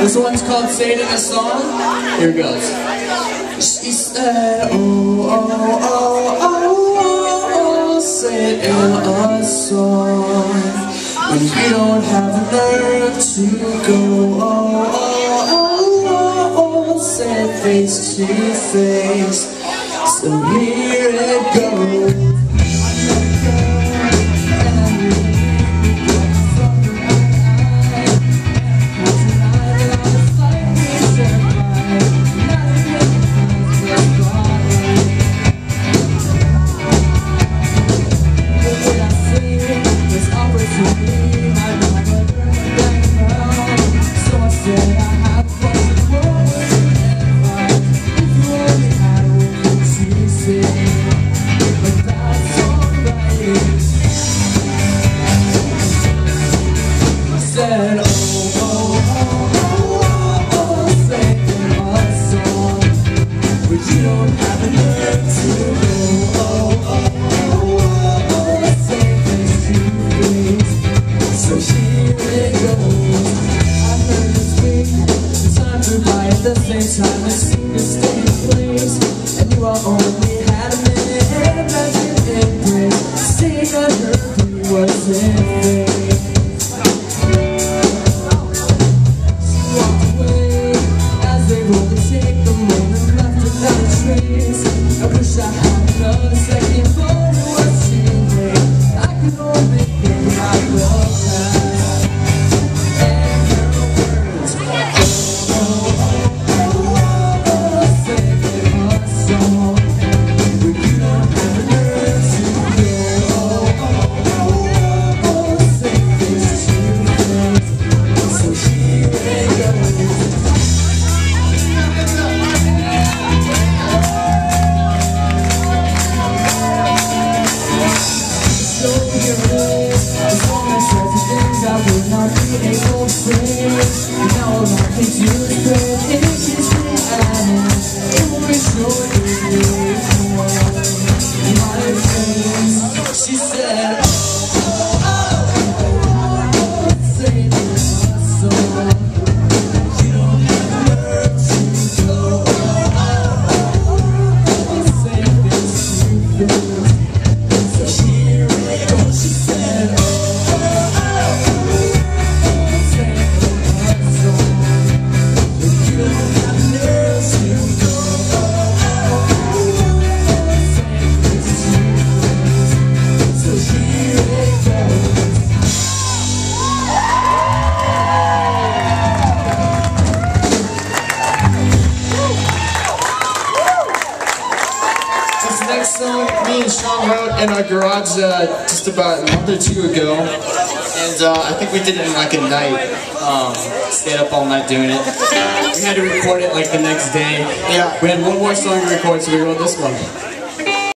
This one's called Say It in a Song. Here it goes. She said, oh, oh, oh, oh, oh, say it in a song. When you don't have the nerve to go, oh, oh, oh, oh, oh, say it face to face. So here it goes. At the same time, it seemed to stay in place, and you only had a minute and a magic embrace. Seeing on her feet was in vain. She walked away as they rolled the tape, the moment left without a trace. I wish I had another second, but it was too late. I could only think about the past. She said, me and Sean wrote in our garage just about a month or two ago, and I think we did it in like a night. Stayed up all night doing it. We had to record it like the next day. Yeah, we had one more song to record, so we wrote this one.